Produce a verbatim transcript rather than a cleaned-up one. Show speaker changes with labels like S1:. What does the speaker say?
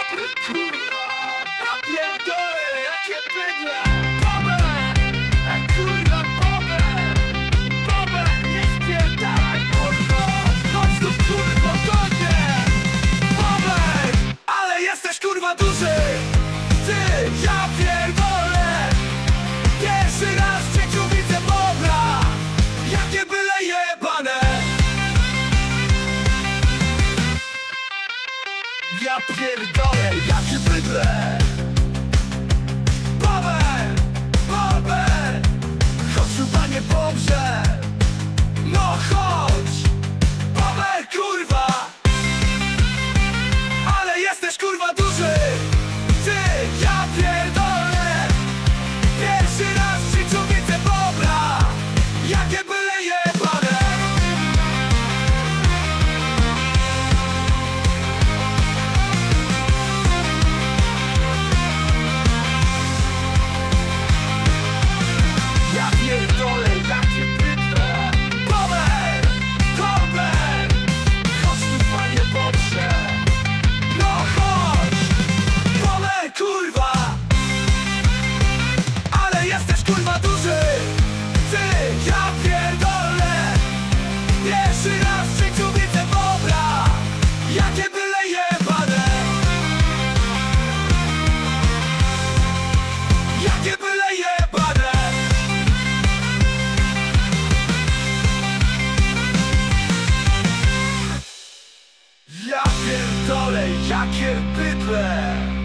S1: Ja pierdolę, jakie bydlę! Bobę! A kurwa bobę! Bobę! Nie spierdalaj, kurwa! Chodź tu, kurwa, konie! Bobę! Ale jesteś, kurwa, duży! Ty, ja pierdolę! Pierwszy raz w życiu widzę bobra! Jakie byle jebane! Ja pierdolę, jakie bydlę! Bobę! Bobę! Chodź tu, panie bobrze! No chodź! Bobę, kurwa! Ale jesteś, kurwa, duży! Ty, ja pierdolę! Pierwszy raz w życiu widzę bobra! Jakie byle jebane! Ja pierdolę, jakie bydlę! Bobę! Bobę! Chodź tu, panie bobrze! No chodź! Bobę, kurwa! Ale jesteś, kurwa, duży! Ty, ja pierdolę! Pierwszy raz w życiu widzę bobra! Jakie byle jebane! Jakie byle jebane! Ja pierdolę, jakie bydlę!